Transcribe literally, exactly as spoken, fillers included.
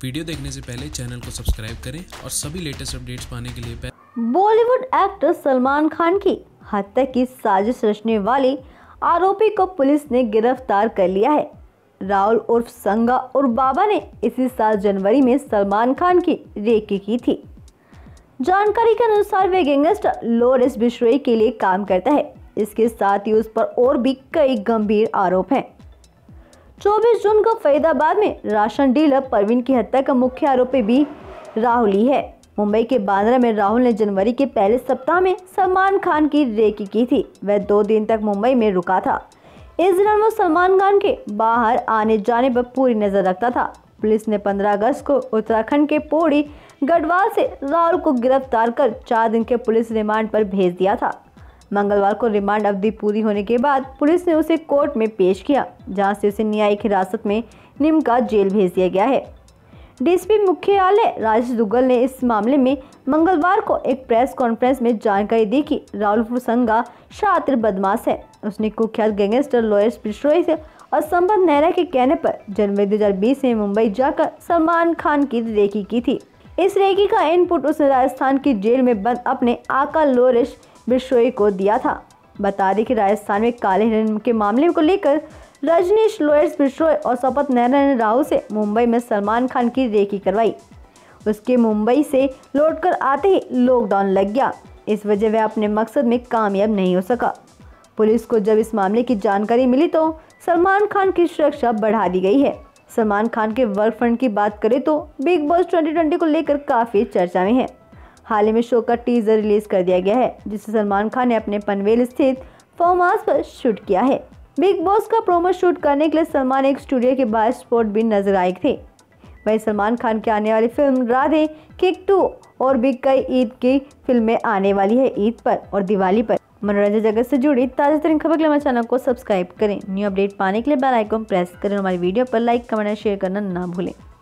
Video देखने से पहले चैनल को सब्सक्राइब करें और सभी लेटेस्ट अपडेट्स पाने के लिए बॉलीवुड एक्टर सलमान खान की हत्या की साजिश रचने वाले आरोपी को पुलिस ने गिरफ्तार कर लिया है। राहुल उर्फ संगा और बाबा ने इसी साल जनवरी में सलमान खान की रेकी की थी। जानकारी के अनुसार वे गैंगस्टर लॉरेंस बिश्नोई के लिए काम करता है। इसके साथ ही उस पर और भी कई गंभीर आरोप हैं। चौबीस जून को फरीदाबाद में राशन डीलर परवीन की हत्या का मुख्य आरोपी भी राहुल ही है। मुंबई के बांद्रा में राहुल ने जनवरी के पहले सप्ताह में सलमान खान की रेकी की थी। वह दो दिन तक मुंबई में रुका था। इस दौरान वो सलमान खान के बाहर आने जाने पर पूरी नजर रखता था। पुलिस ने पंद्रह अगस्त को उत्तराखंड के पौड़ी गढ़वाल से राहुल को गिरफ्तार कर चार दिन के पुलिस रिमांड पर भेज दिया था। मंगलवार को रिमांड अवधि पूरी होने के बाद पुलिस ने उसे कोर्ट में पेश किया, जहां से उसे न्यायिक हिरासत में निमका जेल भेज दिया गया है। डीएसपी मुख्यालय राजेश दुग्गल ने इस मामले में मंगलवार को एक प्रेस कॉन्फ्रेंस में जानकारी दी कि राहुल संगा शातिर बदमाश है। उसने कुख्यात गैंगस्टर लॉरेंस बिश्नोई से और संपत नेहरा के कहने पर जनवरी दो हज़ार बीस में मुंबई जाकर सलमान खान की रेकी की थी। इस रेकी का इनपुट उसने राजस्थान की जेल में बंद अपने आका लॉरेंस बिश्नोई को दिया था। बता दें कि राजस्थान में काले हिरण के मामले को लेकर रजनीश, लॉरेंस बिश्नोई और संपत नेहरा ने राहुल से मुंबई में सलमान खान की रेकी करवाई। उसके मुंबई से लौटकर आते ही लॉकडाउन लग गया। इस वजह वह अपने मकसद में कामयाब नहीं हो सका। पुलिस को जब इस मामले की जानकारी मिली तो सलमान खान की सुरक्षा बढ़ा दी गई है। सलमान खान के वर्क फ्रंट की बात करें तो बिग बॉस ट्वेंटी ट्वेंटी को लेकर काफी चर्चा में है। हाल ही में शो का टीजर रिलीज कर दिया गया है, जिसे सलमान खान ने अपने पनवेल स्थित फार्म हाउस पर शूट किया है। बिग बॉस का प्रोमो शूट करने के लिए सलमान एक स्टूडियो के बाहर स्पॉट भी नजर आए थे। वहीं सलमान खान की आने वाली फिल्म राधे, किक टू और भी कई ईद की फिल्में आने वाली है ईद पर और दिवाली पर। मनोरंजन जगत से जुड़ी ताजा तरीन खबर के लिए हमारे चैनल को सब्सक्राइब करें। न्यू अपडेट पाने के लिए बेल आइकन प्रेस करें। हमारी वीडियो पर लाइक, कमेंट और शेयर करना ना भूलें।